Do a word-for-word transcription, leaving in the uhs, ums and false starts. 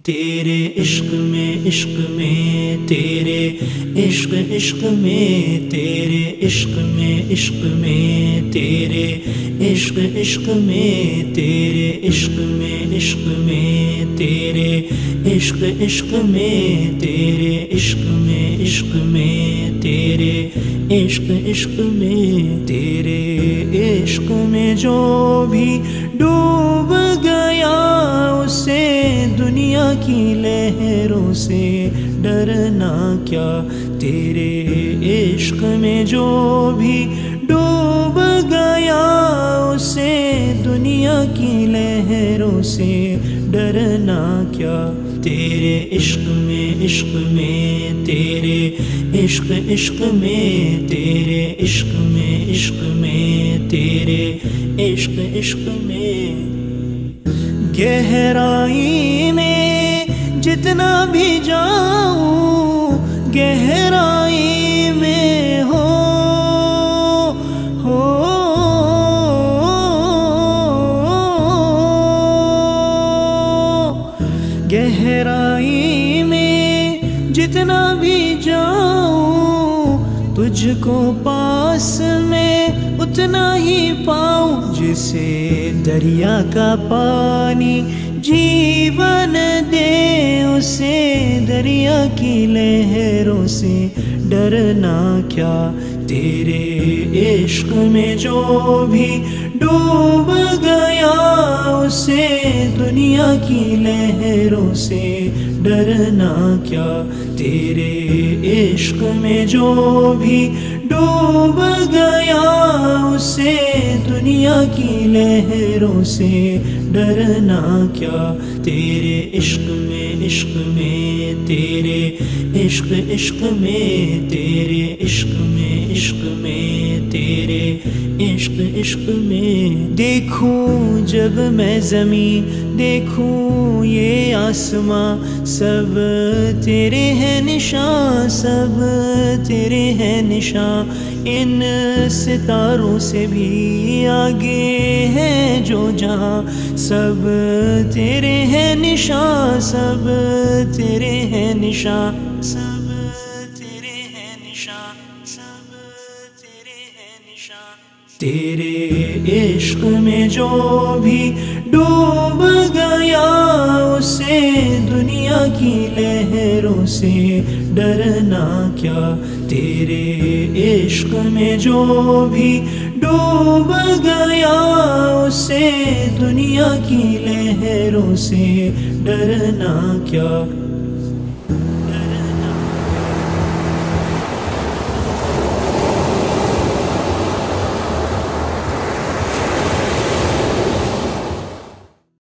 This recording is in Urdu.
تیرے عشق میں عشق میں تیرے عشق عشق میں تیرے عشق میں عشق میں تیرے عشق عشق میں تیرے عشق میں عشق میں تیرے عشق عشق میں تیرے عشق میں عشق میں تیرے عشق عشق میں تیرے عشق میں جو بھی ڈوب گیا اسے دنیا کی لہروں سے ڈرنا کیا تیرے عشق میں جو بھی ڈوب گیا اسے دنیا کی لہروں سے ڈرنا کیا تیرے عشق میں عشق میں تیرے عشق عشق میں تیرے عشق میں عشق میں تیرے عشق عشق میں گہرائی میں جتنا بھی جاؤں گہرائی میں ہو ہو گہرائی میں جتنا بھی جاؤں تجھ کو پاس میں اتنا ہی پاؤں جسے دریا کا پانی جیون دے اسے دریا کی لہروں سے ڈرنا کیا تیرے عشق میں جو بھی ڈوب گیا اسے دنیا کی لہروں سے ڈرنا کیا تیرے عشق میں جو بھی ڈوب گیا اسے دنیا کی لہروں سے ڈرنا کیا تیرے عشق میں عشق میں تیرے عشق عشق میں تیرے عشق میں عشق میں تیرے عشق عشق میں دیکھوں جب میں زمین دیکھوں یہ آسماں سب تیرے ہیں نشان سب تیرے ہیں نشان ان ستاروں سے بھی آگے ہے جو جہاں سب تیرے ہیں نشان سب تیرے ہیں نشان سب تیرے ہیں نشان سب تیرے ہیں نشان تیرے عشق میں جو بھی ڈوب گیا اسے دنیا کی لہروں سے ڈرنا کیا تیرے عشق میں جو بھی ڈوب گیا اسے دنیا کی لہروں سے ڈرنا کیا